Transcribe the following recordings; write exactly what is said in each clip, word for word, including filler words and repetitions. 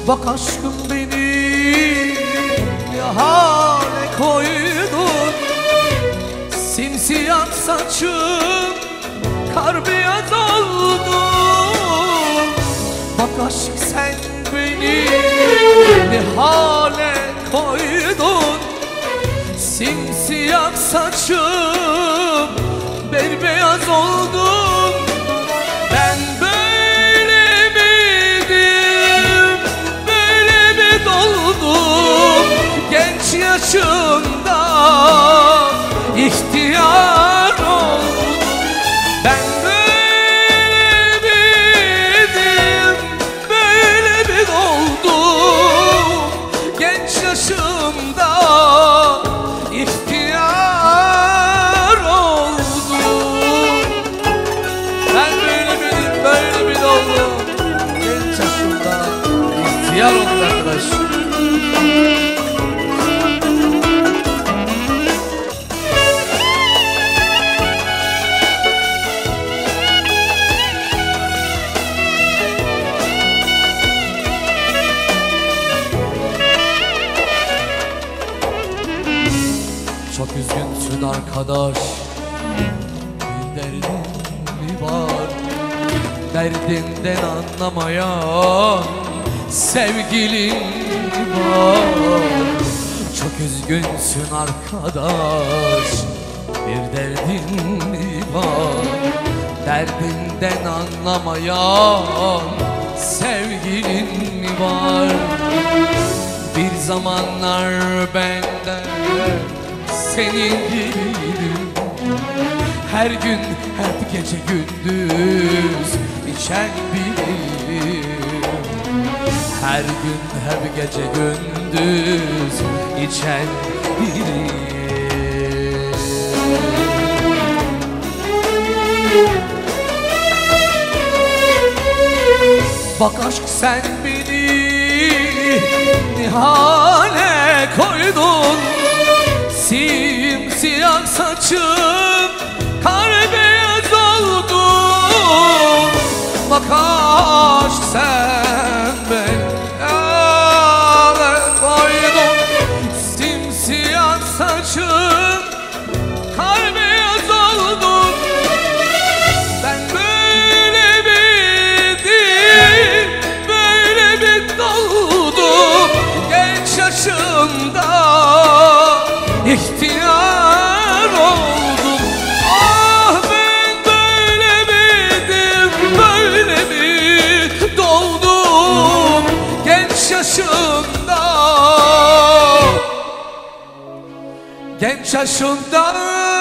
Bak aşkım beni ne hale koydun, simsiyah saçım kar beyaz oldu. Bak aşk sen beni ne hale koydun, simsiyah saçım bembeyaz oldu. Ben böyle miydim, böyle mi doldum genç yaşımda, ihtiyar oldum. Ben böyle miydim, böyle mi doldum genç yaşımda, ihtiyar oldum. Ben böyle miydim, böyle mi doldum genç yaşımda, ihtiyar oldum arkadaş. Çok üzgünsün arkadaş, bir derdin mi var? Derdinden anlamayan sevgilin var. Çok üzgünsün arkadaş, bir derdin mi var? Derdinden anlamayan sevgilin mi var? Bir zamanlar benden senin gibiydim, her gün hep gece gündüz içen biriyim. Her gün hep gece gündüz içen biriyim. Bak aşk sen beni ne hale koydun, simsiyah saçım kar beyaz oldu. Bak aşk sen beni hale koydun, simsiyah saçım kar beyaz oldu. Ben böyle miydim, böyle mi doldum genç yaşımda, ihtiyar oldum. Ah ben böyle miydim, böyle mi doldum genç yaşımda, genç yaşımda.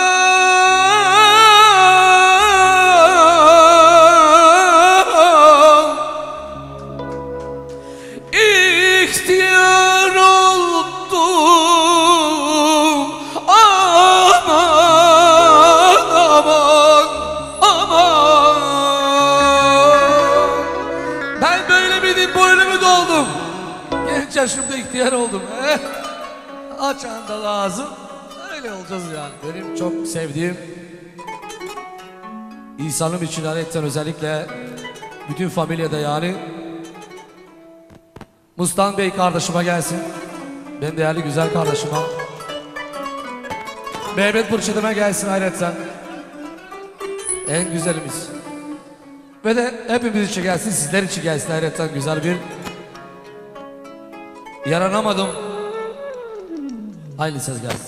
İhtiyar oldum. Aman aman aman. Ben böyle miydim, böyle mi doldum genç yaşımda, ihtiyar oldum. Eh, açan da lazım. Öyle olacağız yani. Benim çok sevdiğim İsa'nın için ayetten özellikle bütün familyada yani Mustan Bey kardeşime gelsin. Benim değerli güzel kardeşime. Mehmet Burçedem'e gelsin hayretten. En güzelimiz. Ve de hepimiz için gelsin, sizler için gelsin hayretten güzel bir yaranamadım. Aynı ses gelsin.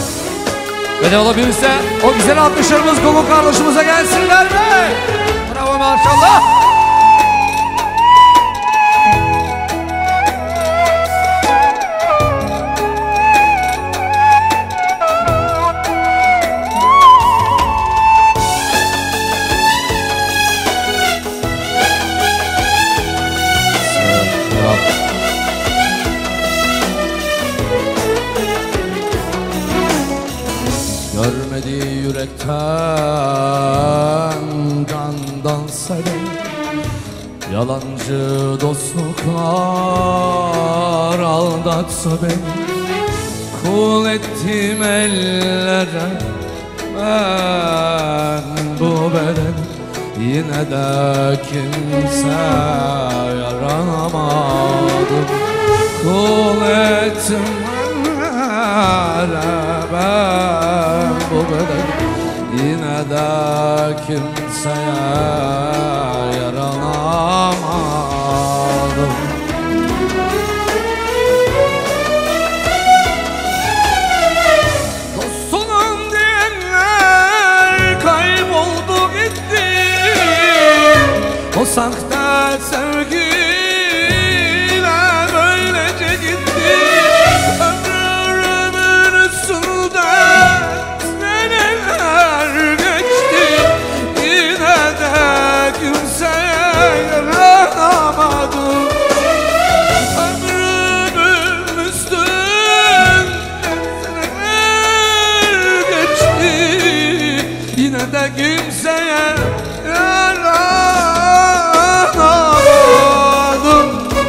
Ve de olabilirse o güzel alkışlarımız Gogo kardeşimize gelsinler mi? Bravo. bakalım maşallah. Görmedi yürekten candan seni, yalancı dostluklar aldatsa beni. Kul ettim ellere ben bu bedeni, yine de kimse yaranamadım. Kul ettim ellere ben bu bedeni, yine de kimseye yaranamadım. Dostunum diyenler kayboldu gitti, o sahte sevgiler böylece gitti. Ömrümün üstünden seneler geçti, yine de kimseye yaranamadım. Ömrümün üstünden seneler geçti, yine de kimseye yaranamadım.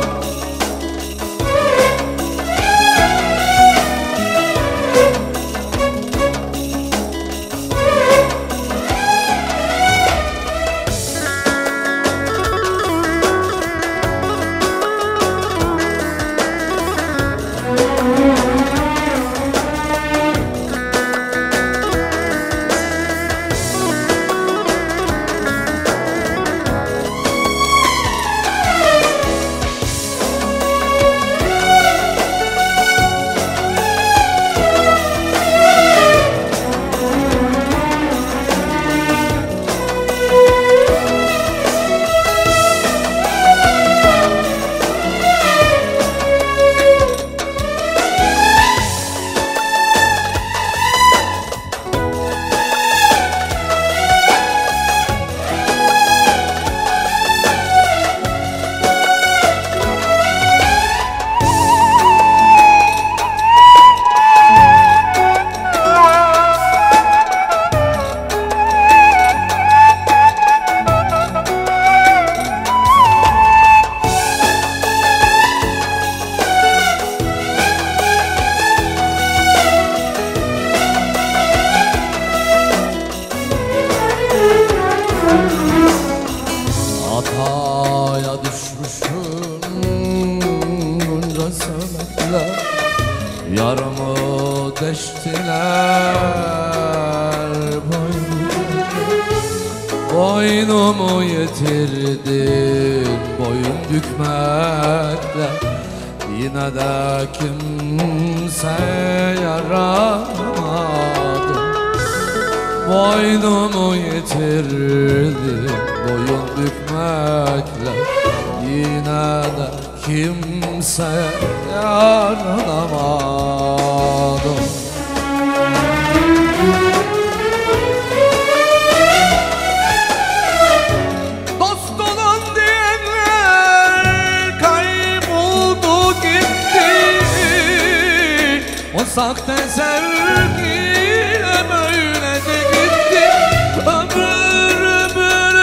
Hataya düşmüşüm bunca sebepler, yarımı deştiler boynumu. Boynumu yitirdin boyun bükmekle, yine de kimse yaramadım. Boynumu yitirdim boyun bükmekle, yine de kimse yaranamadım. Dost olan diyenler kayboldu gitti, o sahte sevgiyle böylece gitti. Ömrümün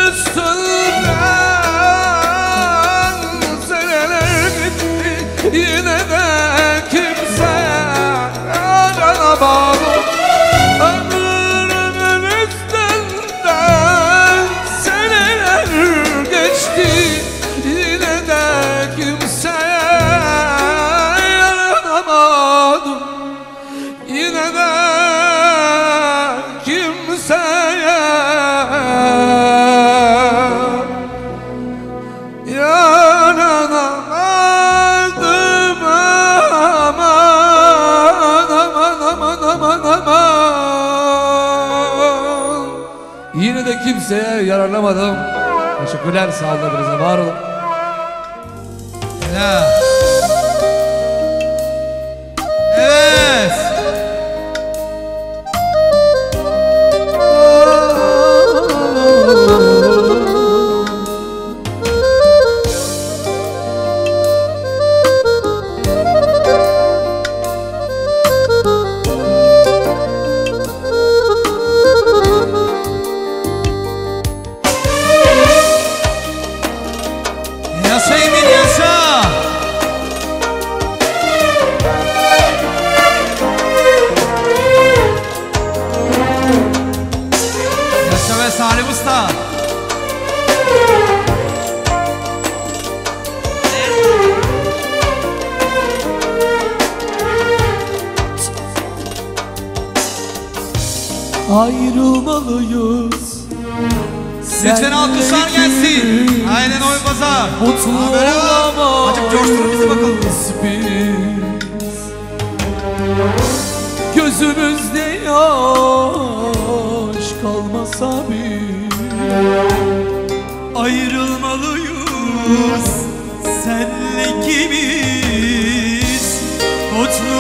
üstünden seneler gitti, yine de kimse yaranamadım. Ömrümün üstünden seneler geçti, yine de kimseye yaranamadım. Yine de kimseye yaranamadım. Aman aman aman aman aman, yine de kimseye yaranamadım. Teşekkürler, sağ olun hepinize, var olun. Ya. Evet. Yaşa Emin, yaşa. Yaşa ve Salim Usta. Ayrılmalıyız. Lütfen alkışlar gelsin. Aynen Oy Pazar. Mutlu olamayız. Acık coşturun bizi bakalım. Biz gözümüzde yaş kalmasa bile Ayrılmalıyız senle ikimiz. Mutlu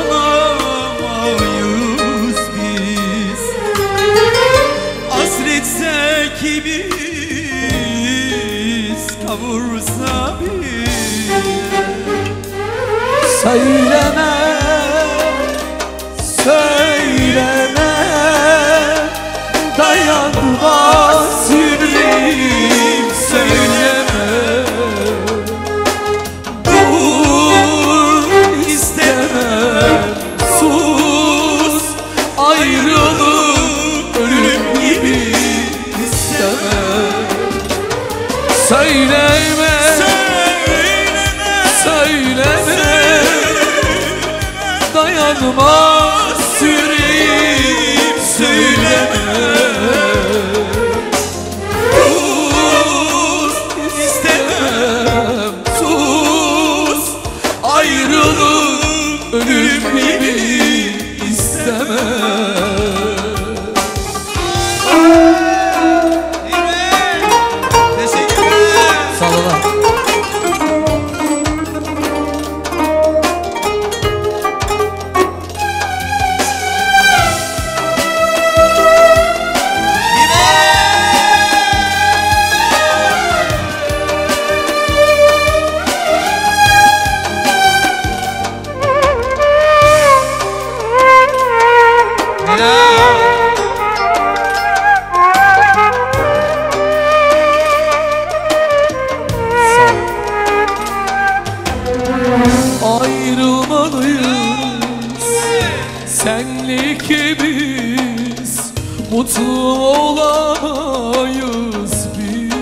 olamayız biz. Hasretse ikimiz, kavursa bir. söyleme, söyleme, dayanmaz yüreğim, söyleme. Dur, istemem, sus, ayrılık ölüm gibi istemem. Söyleme, söyleme, dayanmaz yüreğim, söyleme. Sus, istemem, sus, ayrılık ölüm gibi istemem. Teşekkürler. Sağ olun. Ayrılmalıyız senle ikimiz, mutlu olamayız biz.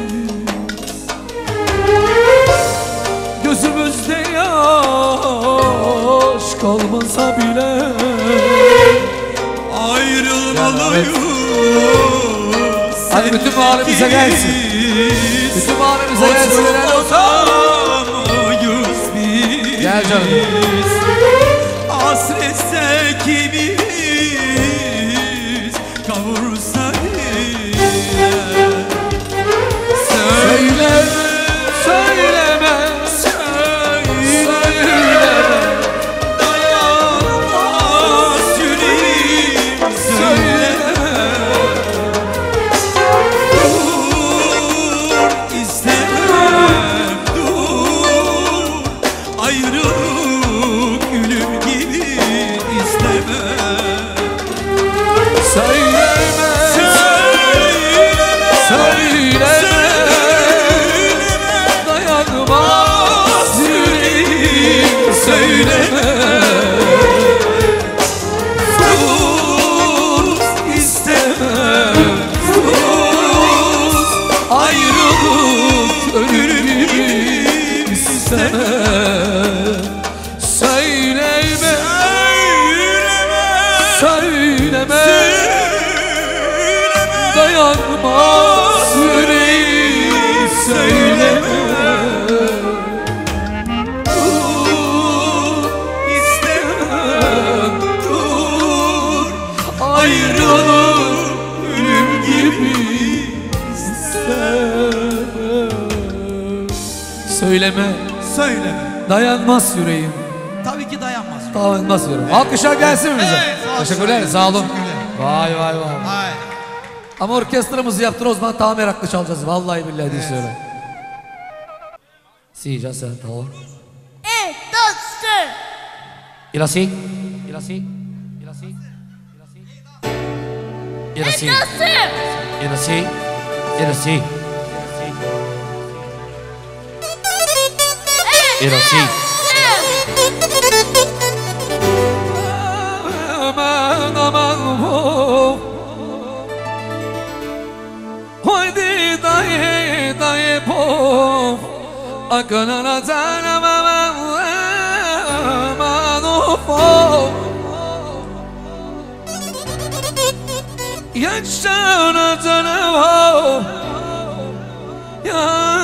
Gözümüzde yaş kalmasa bile Ayrılmalıyız. Hadi bütün mahallemize gelsin. Bütün mahallemize gelsin. Gel canım. Hasretse ikimiz, kavursa diye. Söyleme, söyleme, söyleme, dayanmaz yüreğim, söyleme. Dur, istemem, dur, ayrılık ölüm gibi istemem. söyleme, söyleme, dayanmaz yüreğim, söyleme. Sus, istemem, sus, Ayrılık ölüm gibi istemem. Söyleme, söyleme, dayanmaz yüreğim, söyleme. dur, istemem, dur, Ayrılık ölüm gibi istemem. Söyleme, Söyleme. dayanmaz yüreğim. Tabii ki dayanmaz. Dayanmaz yüreğim. Alkışlar gelsin mi bize? Evet, alkışlar Teşekkürler, gelsin, sağ olun. teşekkürler. Vay vay vay. Hay. Ama orkestramızı yaptır o zaman daha meraklı çalacağız. Vallahi billahi diye söyle. Si, já sei, tá bom. Un, dos, tres. Il assim, il assim, il assim, il assim. Il assim, Un, dos, tres. il assim, il assim. Il assim. Aman aman oh. Haydi dayı dayı pop. Akınına tanım aman aman oh. Yaşana tanım oh. Ya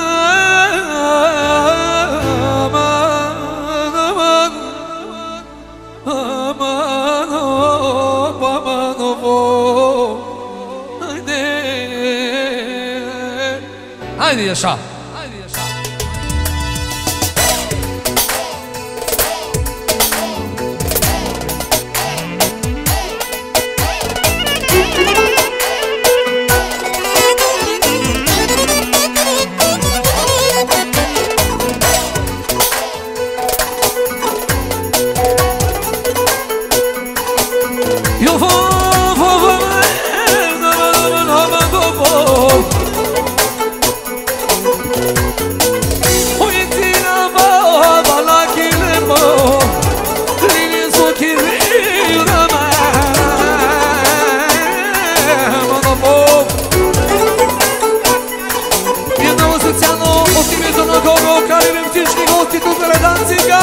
aman aman aman oh aman oh. Haydi haydi yaşa. Haydi yaşa. Yo fo fo fo aman aman oh. Hoitina ba bala kilemo lini so kirira ma monopo Jedno osycjano otimiezno na kogo karierem ciężki gości tu gledancyka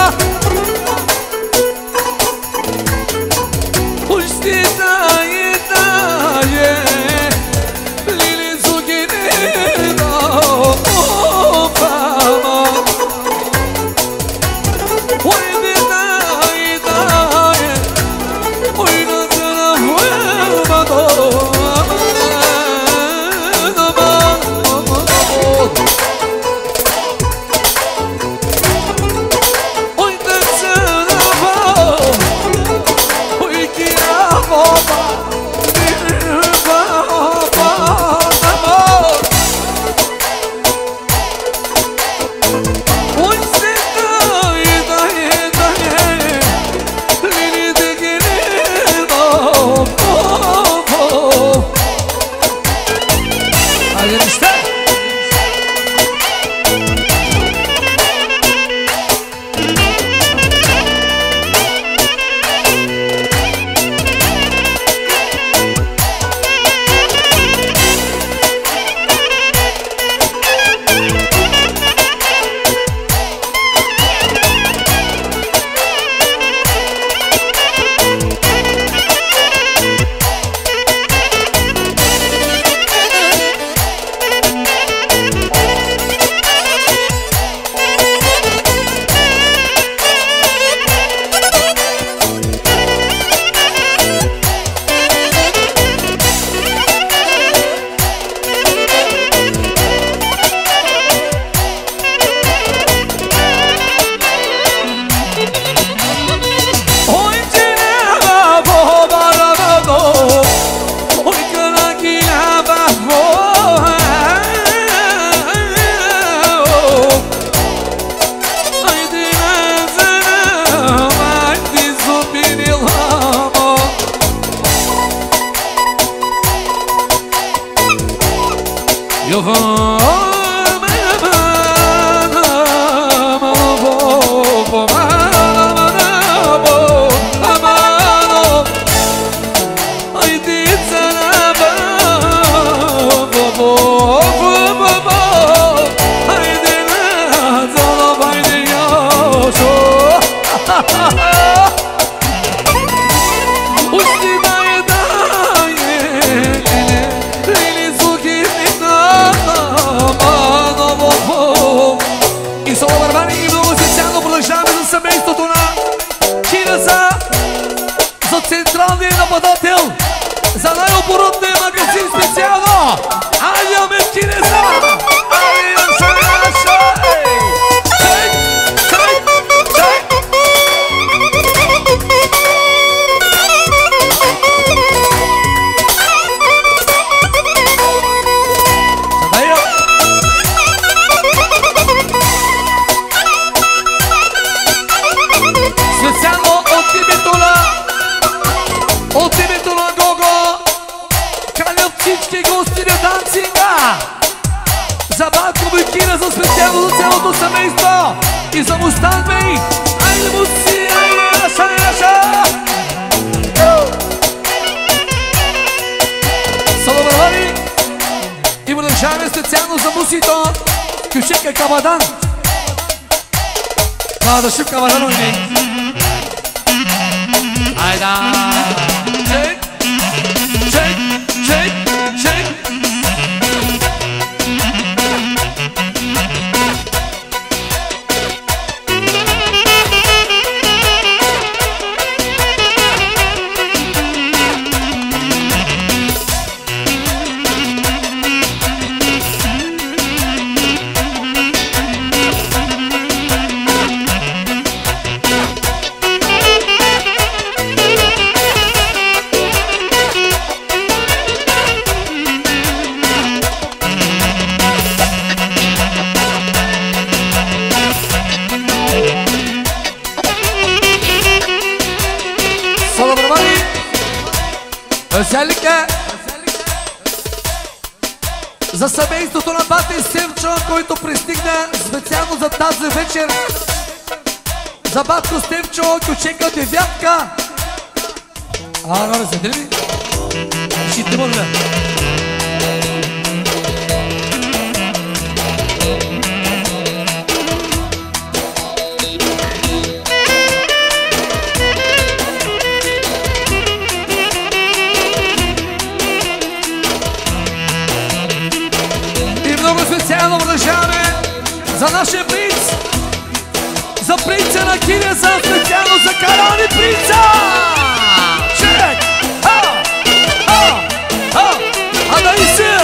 Puści daje daje lini so kirira Eu vou Centralnie na podatel za najoporodny magazyn specjalno Ania Mewkinesa Ania Szanaszej за специално за цялото семейство и за Мустан Бей. Айде, муци, айде, наша, наша! Салобравали! И продължаваме специално за мусито Кючека Кабадан. Това да шип Кабадан, не? Айда! Чек! Чек! Чек! Чек! Веселика за семейството на бата и Стевчо, който пристигна специално за тази вечер. За батко Стевчо, Кючека девятка. А, горе се дреби. Шите му да. Специално продължаваме за нашия принц, за принца на Кинеса, специално за Карани принца! Чек! А! А! А! А да и се!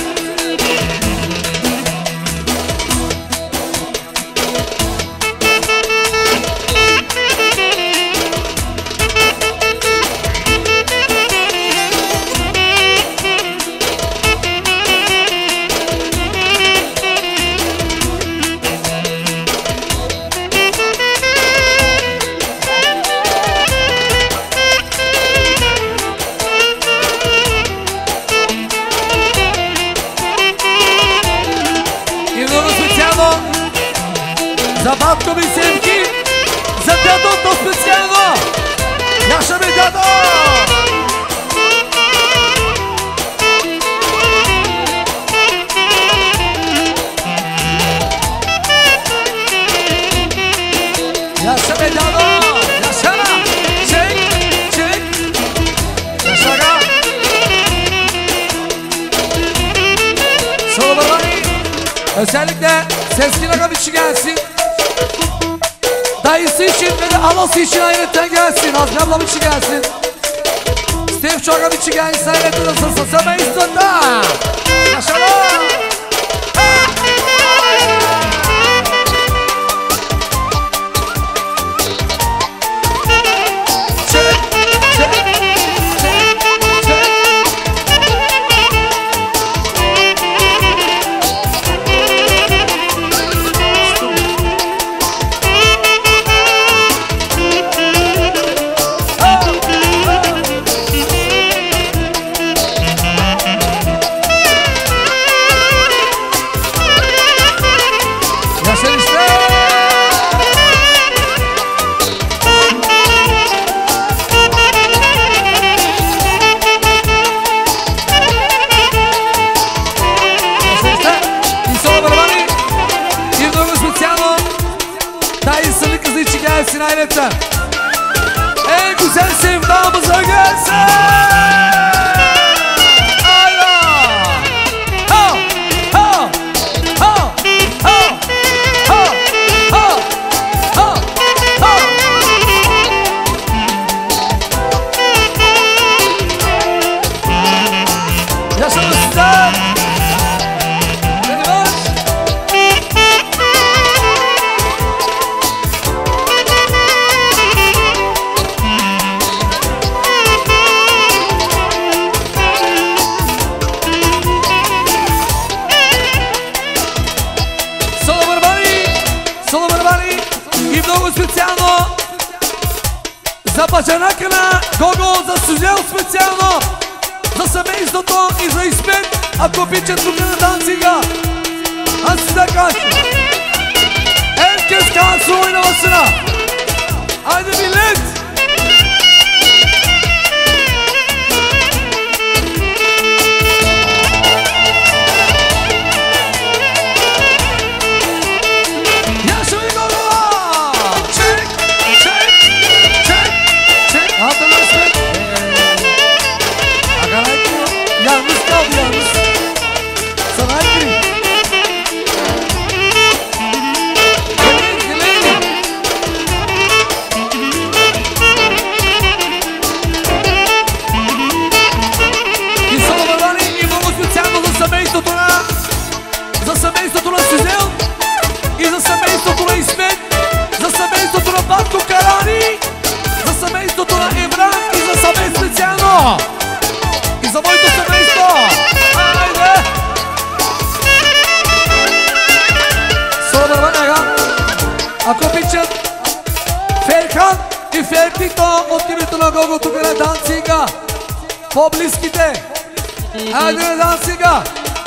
За батко ми Севки, за дядото специално! Яша ми дядо! Яша ми дядо! Яшана! Чек! Чек! Яшага! Солобарвани! Özellikle Seskinak'a bir kişi gelsin. Dayısı için ve de anası için hayretten gelsin. Azmi abla bir kişi gelsin. Steve Çorga bir kişi gelsin. Hayretten nasılsın? Sen ben istonda. Yaşalım. Hayretten en güzel sevdamıza gelsin. Ayla. Ha ha ha ha ha ha ha ha. Yaşasın sizler. Специално за баджанака на Гого, за Сузел специално, за семейството и за Исмет, ако обичат тук на Данцига. Nasıl da kaç? Herkes kalsın oynamasına. Haydi millet. Yaşayın oğlum. Çek, çek, çek, çek. Hatırlasın. Akaray kırıyor. Yalnız kaldı yalnız. Sana gireyim. Семейството на, за семейството на Сизел и за семейството на Исмет, за семейството на Батко Карани, за семейството на Евран и за съвет специално и за моето семейство. Айде! Соло Ваняга, ако обичат Ферхан и Фертито от името на Гого тук на Данцига, по-близките. Айде да сега!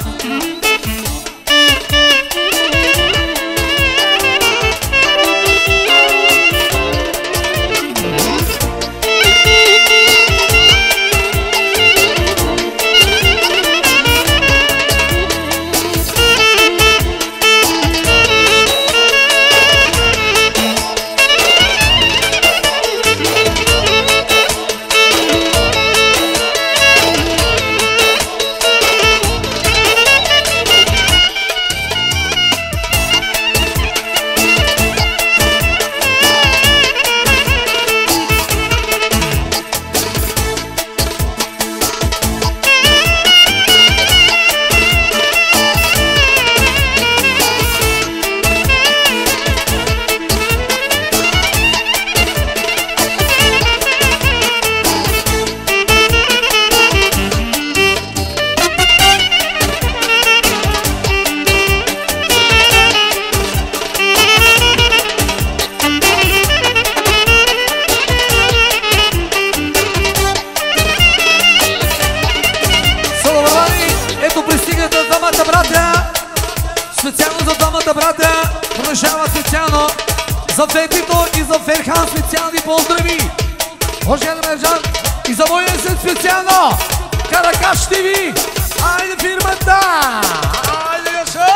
За Фетито и за Ферхан специални поздрави. Уважаеми Мержан и за моя сен специално. Каракаш Т В. Айде фирмата! Айде Яша!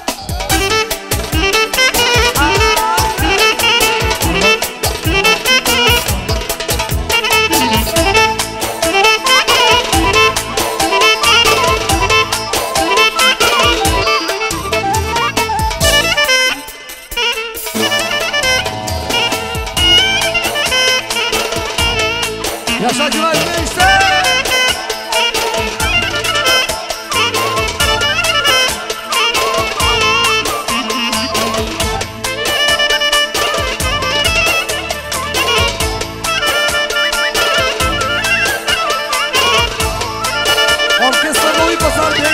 Yaşa Günay Güneş'te! Orkestra Novi Pazar Bey!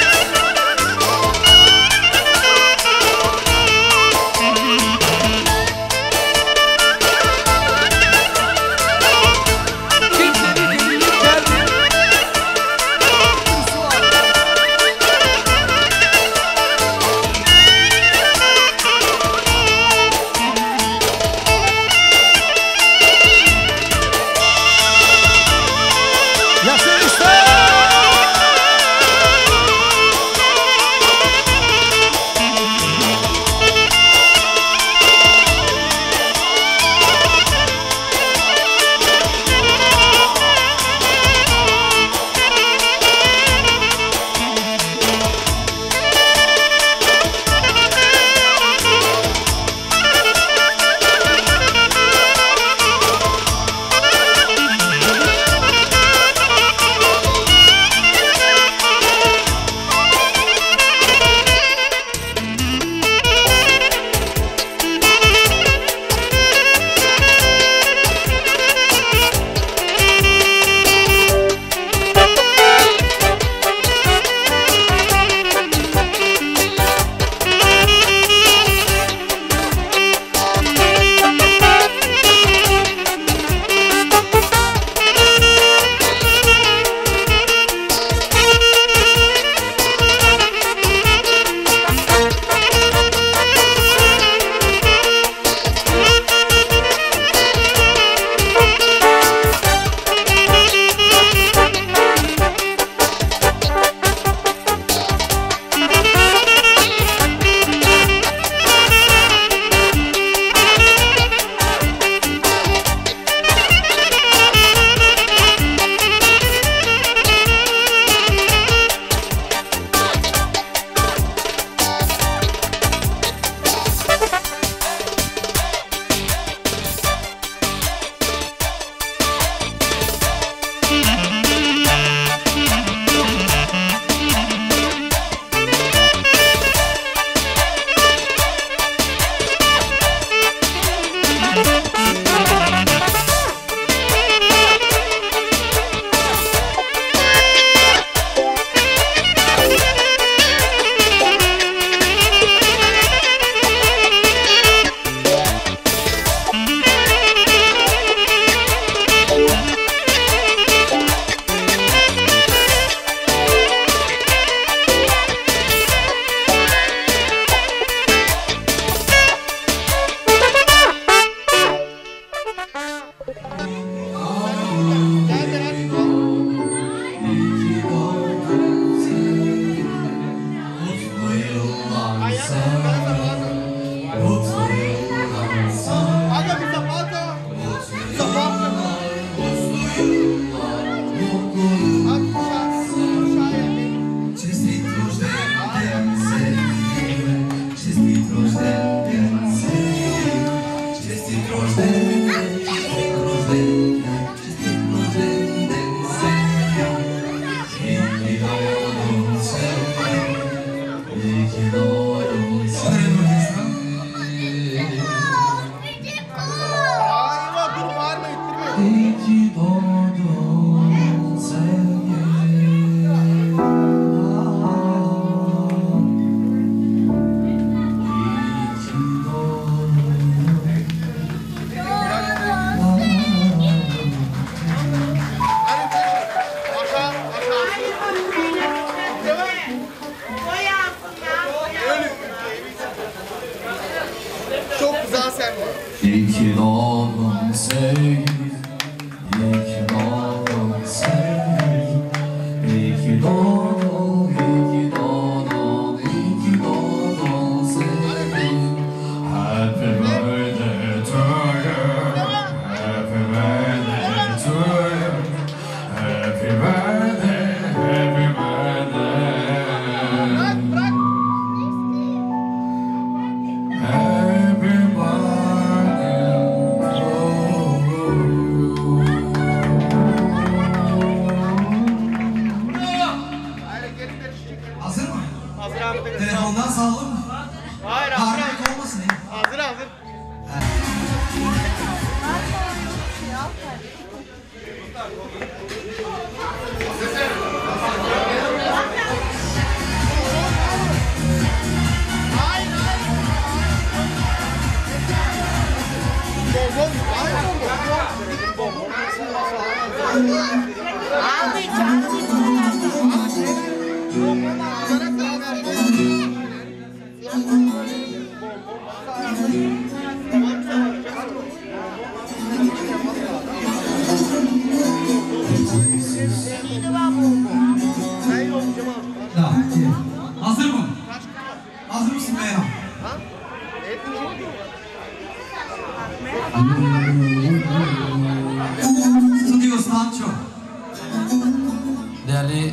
Değerli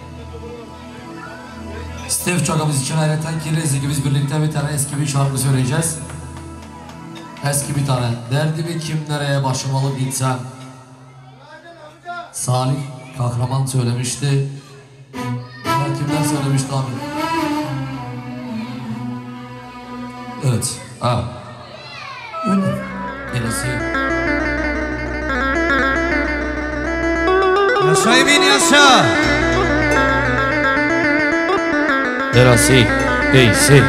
Steve Çakabız için ayrıca Kirezi gibi biz birlikte bir tane eski bir şarkı söyleyeceğiz. Eski bir tane. Derdimi kim nereye başım alıp gitsem. Salih Kahraman söylemişti. Ama kimler söylemişti abi? Evet. Ha. Öyle. Neresi? Yaşa Emin yaşa. Neresi? Neyse.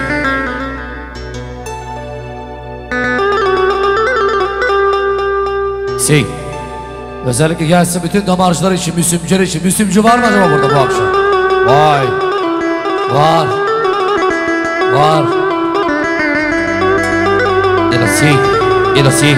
Sing. Özellikle gelsin bütün damarcılar için, müslümcüler için. Müslümcü var mı acaba burada bu akşam? Vay. Var. Var. Neresi? Neresi?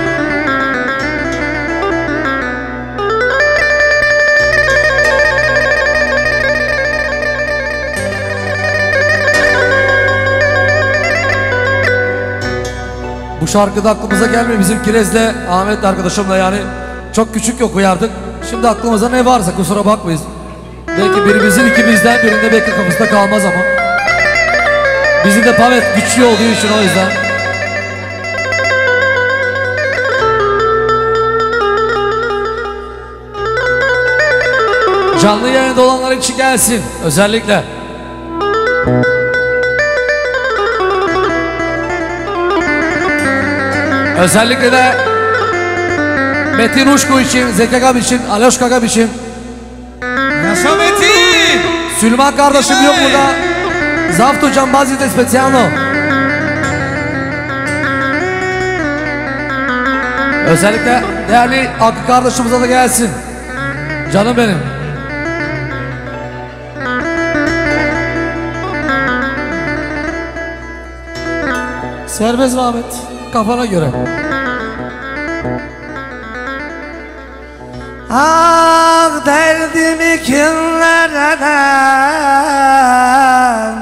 Bu şarkıda aklımıza gelmiyor. Bizim Kirez'le Ahmet arkadaşımla yani çok küçük yok uyardık. Şimdi aklımıza ne varsa kusura bakmayız. Belki birimizin ikimizden birinde belki kafasında kalmaz ama. Bizim de pavet güçlü olduğu için o yüzden. Canlı yayında olanlar için gelsin özellikle. Özellikle de Metin Uşku için, Zeki Agam için, Aloş Agam için. Yaşa Metin. Süleyman kardeşim yok burada. Zafto Cambazzi de Speciano. Özellikle değerli Hakkı kardeşimize de gelsin. Canım benim. Serbest Ahmet. Kafana göre. Ah derdimi kimlerden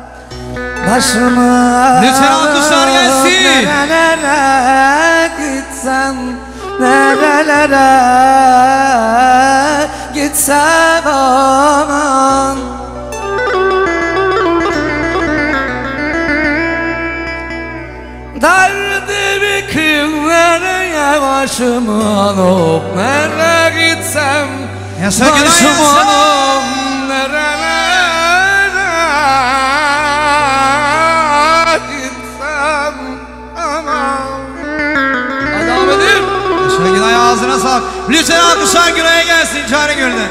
başıma Lütfen alkışlar gelsin. Nerelere gitsem, nerelere gitsem aman. Derdimi kimlere başıma alıp nereye gitsem, Yaşa başıma yaşa. alıp nerelere gitsem aman. Hadi devam edeyim. Yaşa Günay ağzına sağlık. Lütfen alkışlar Günay'a gelsin Cari Göl'den.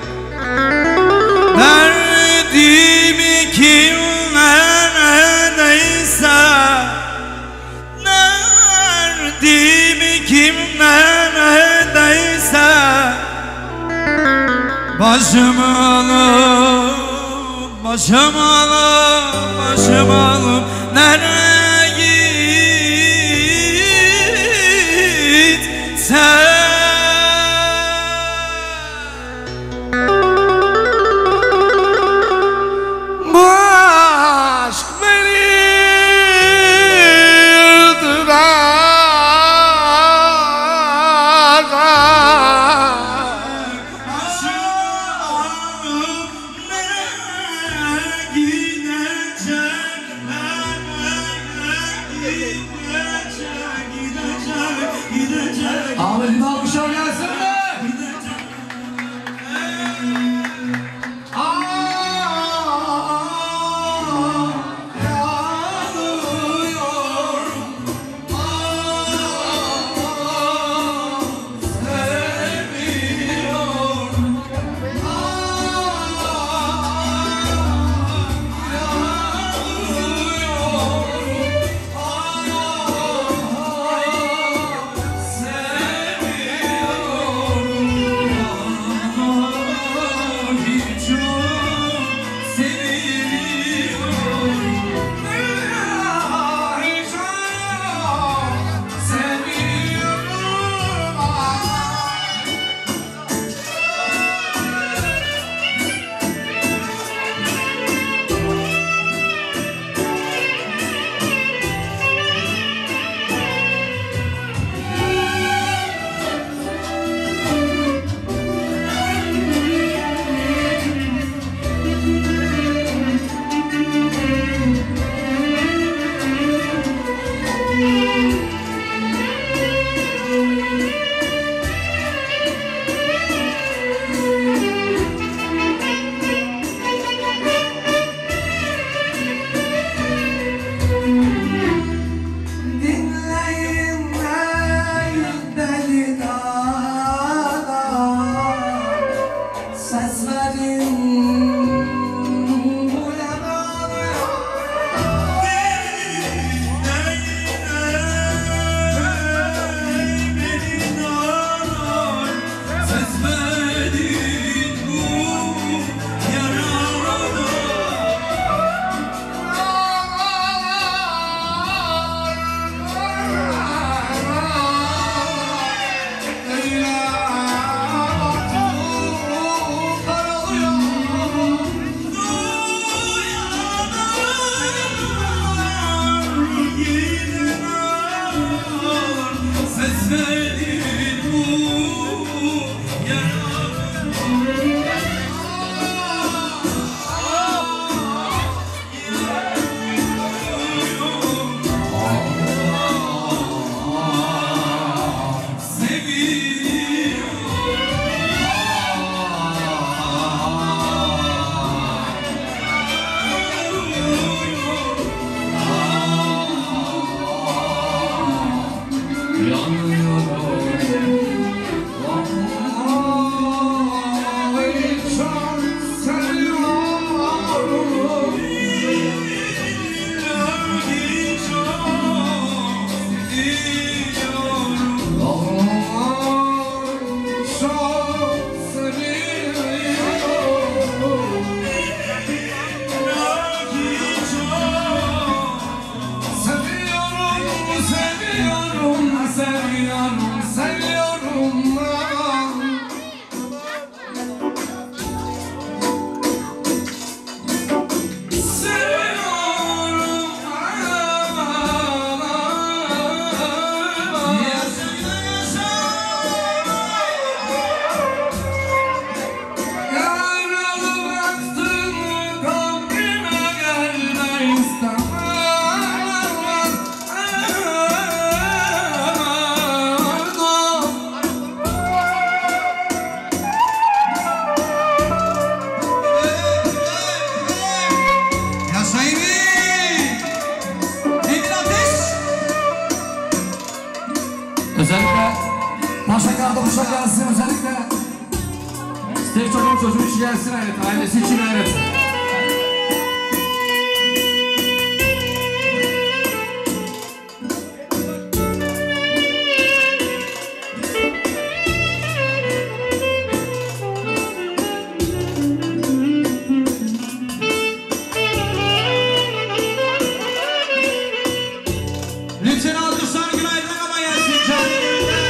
Derdimi kimlerdeyse, derdimi kimlerdeyse, başımı alıp, başımı alıp, başımı alıp nereye gitsem. Bu aşk beni Ahmet'in alkışlar gelsin mi? Seviyorum, seviyorum, Paşa Kardeş'e gelsin özellikle. Stevço'nun çocuğu için gelsin hayret, ailesi için hayret. Lütfen alkışlar günaydın ama gelsin canlı gönülden.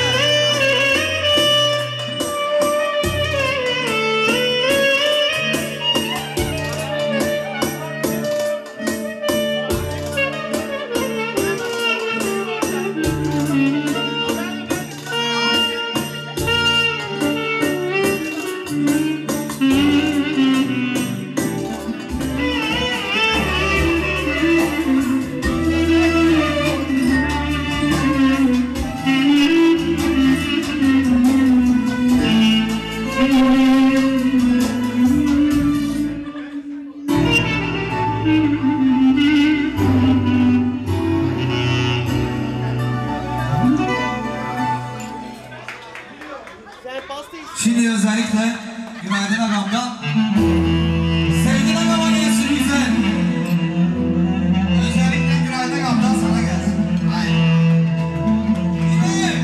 Şimdi özellikle günaydın agamda sevgili agama gelsin güzel. Özellikle günaydın agamda sana gelsin. Hayır. Gidelim.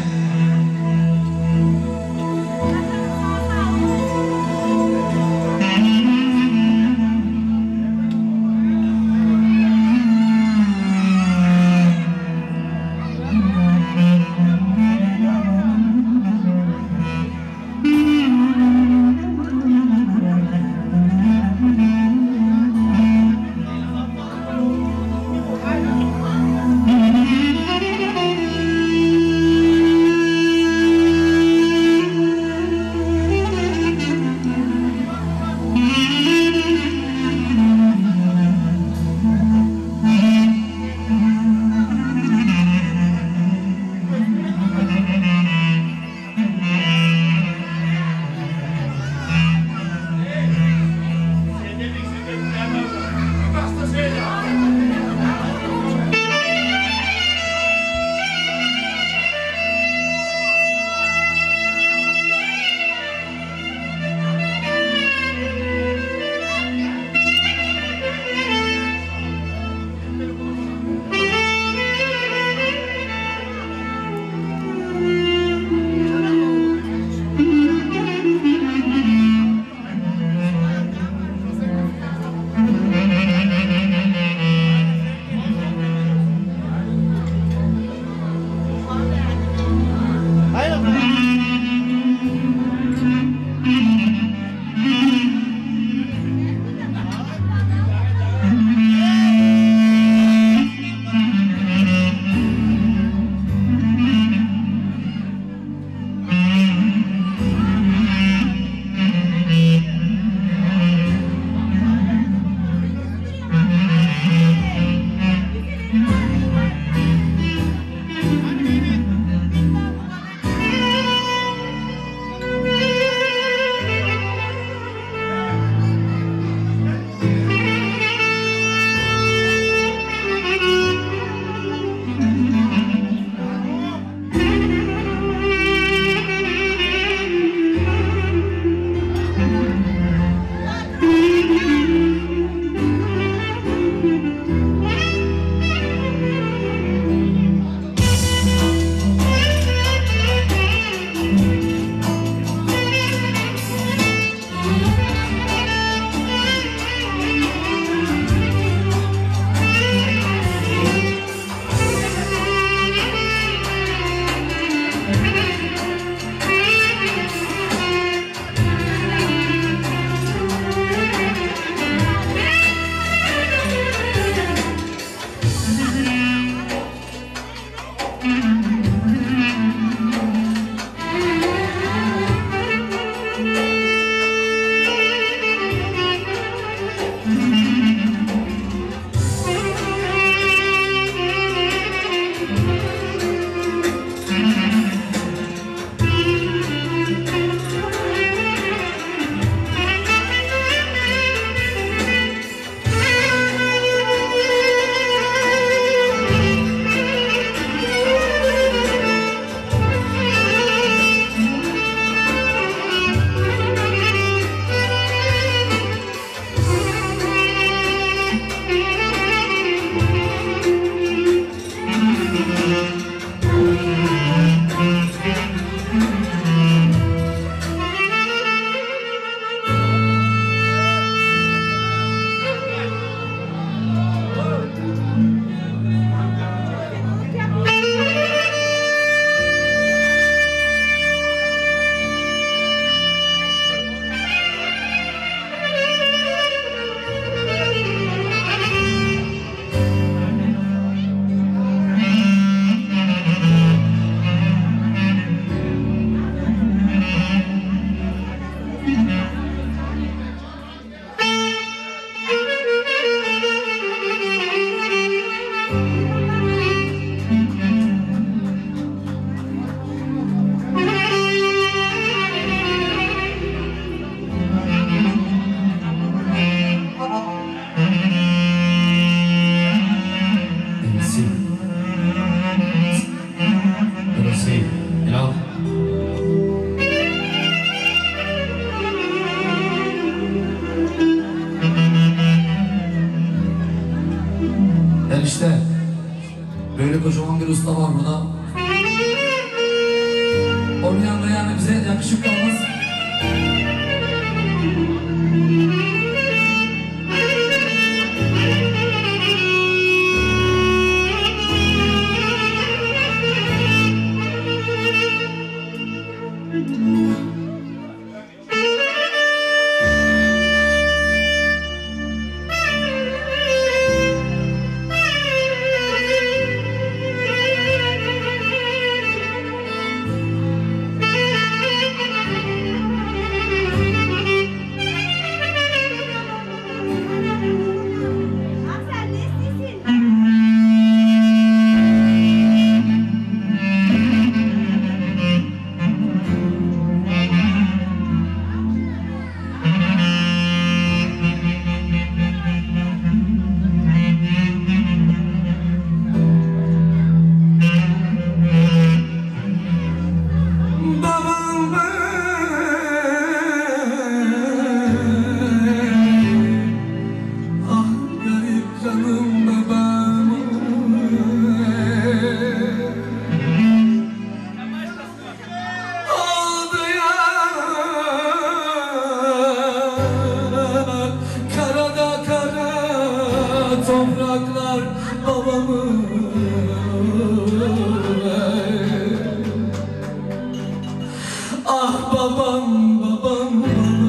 Oynayan da yani bize yakışık kalmaz. Topraklar babamı ah babam babam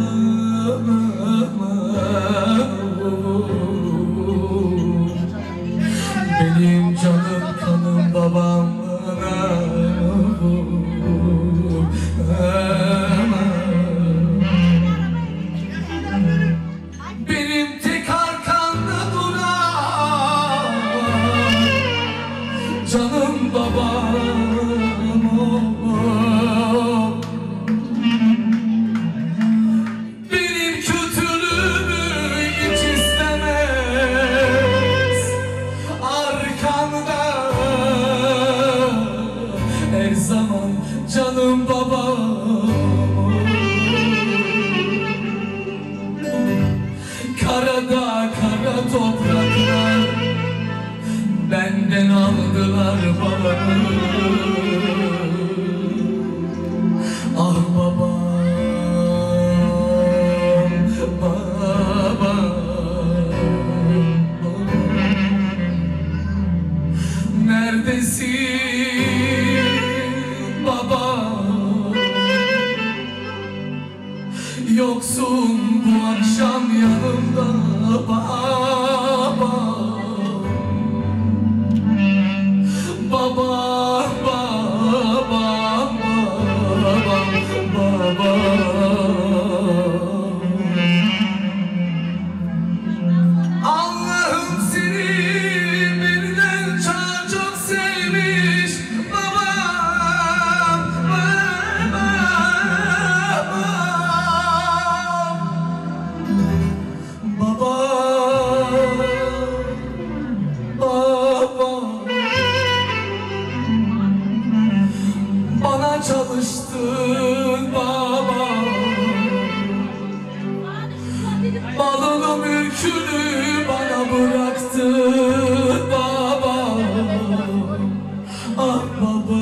babam benim canım kanım babam benim tek arkamda duran canım babam benim kötülüğümü hiç istemez arkamda her zaman canım babam karada kara topraklar benden aldılar babamı ah babam babam neredesin babam yoksun bu akşam yanımda baba baba baba baba baba Allah'ım seni birden çok çok sevmiş babam babam baba bana çalıştın baba malını mülkünü bana bıraktın baba ah baba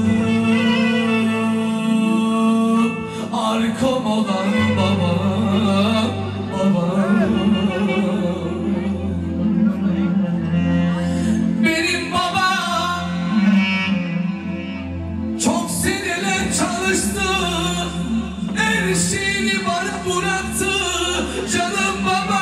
arkam olan baba baba benim babam çok seneler çalıştı her şeyini bana bıraktı canım baba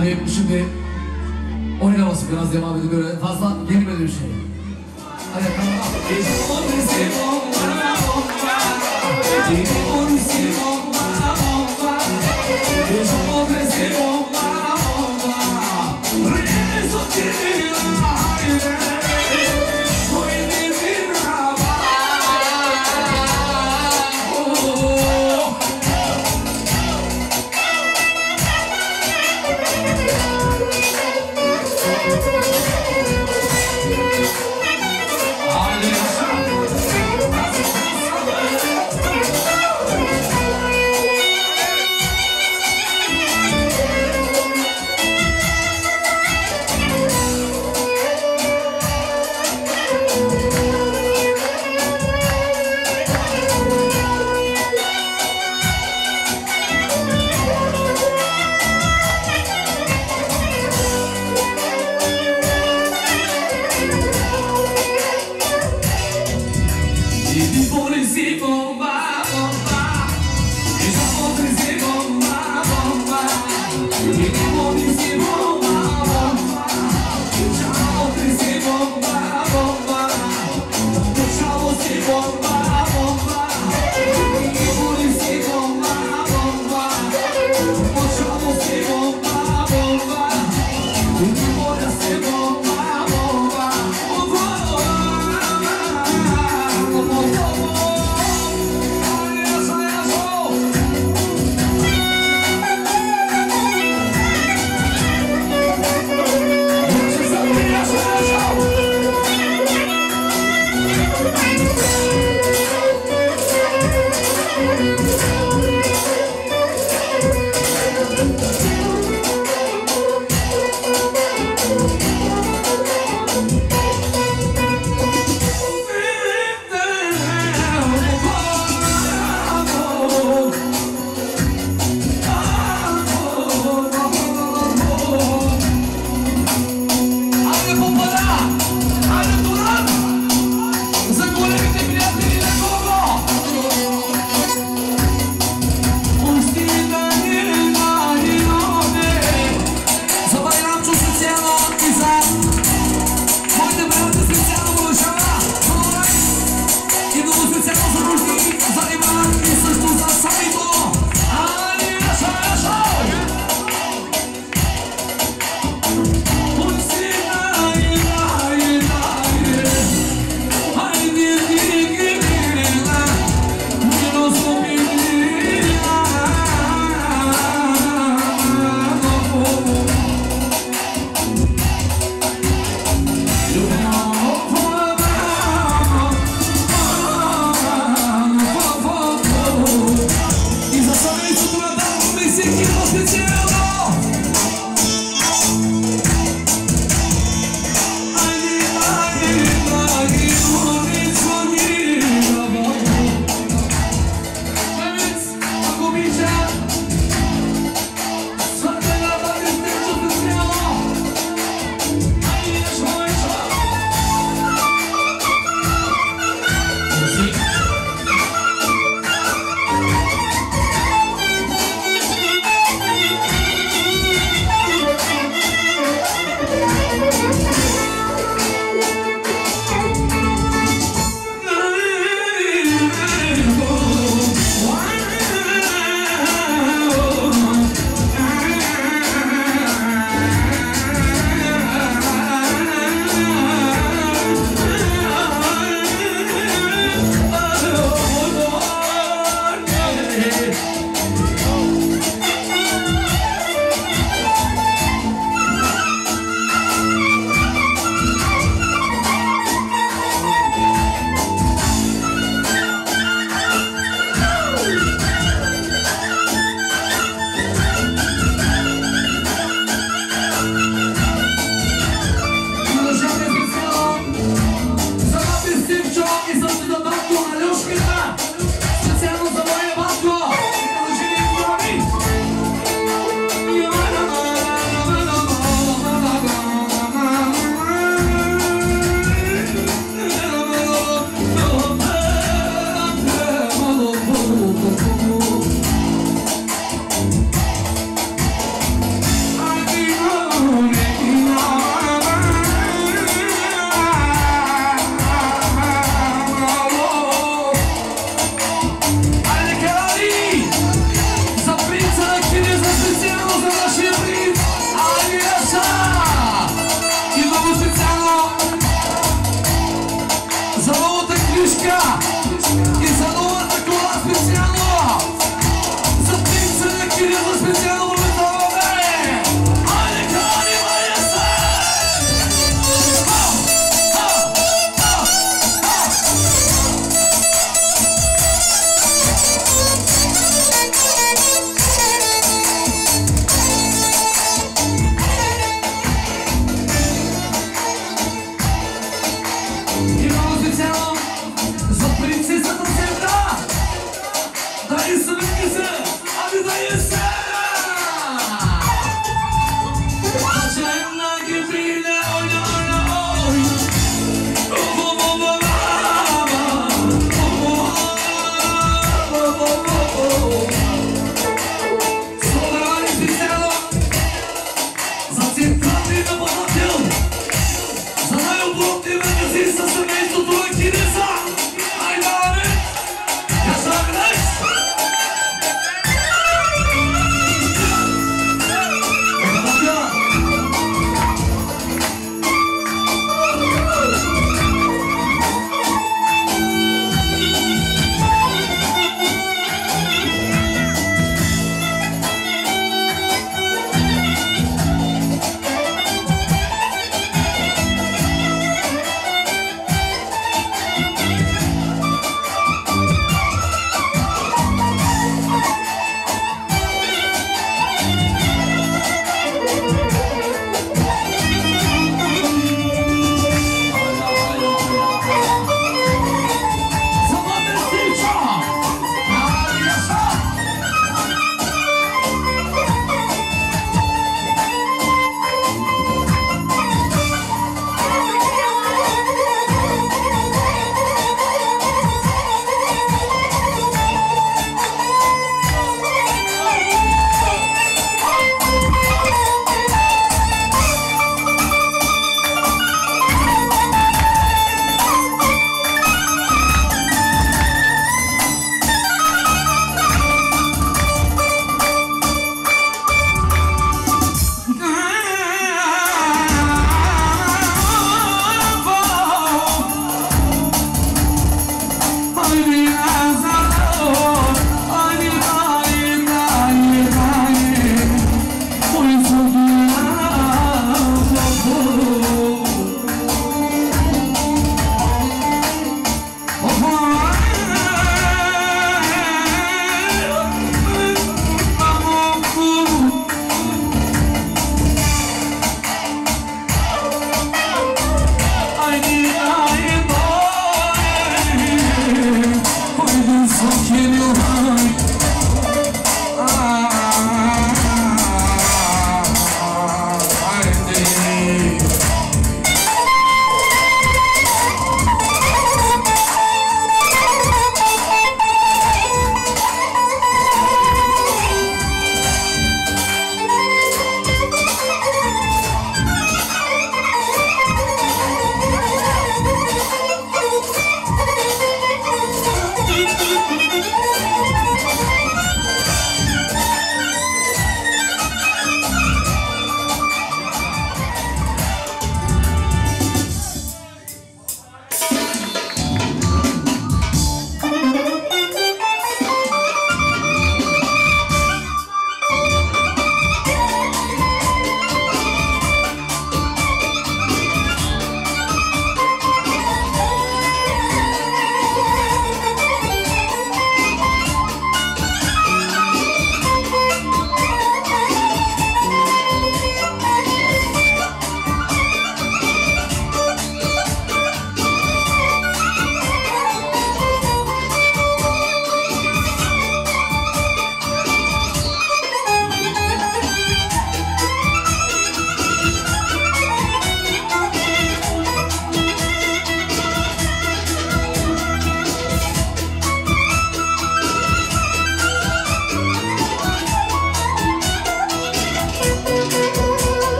Hadi şimdi oynaması biraz devam edip böyle fazla gelmedi bir şey. Hadi tamam.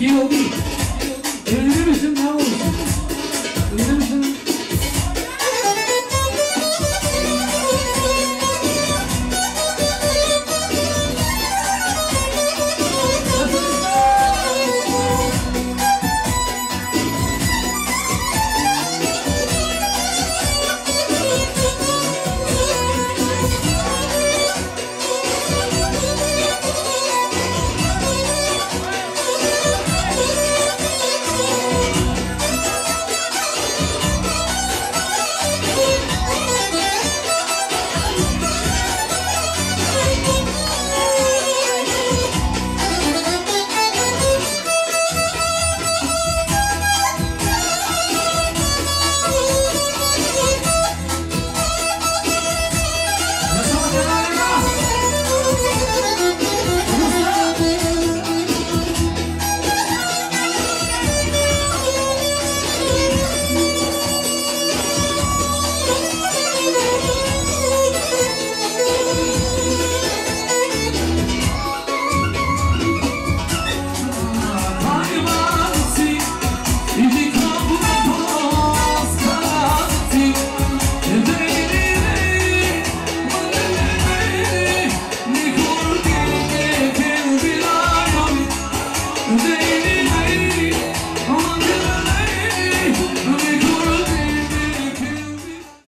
Yıl değil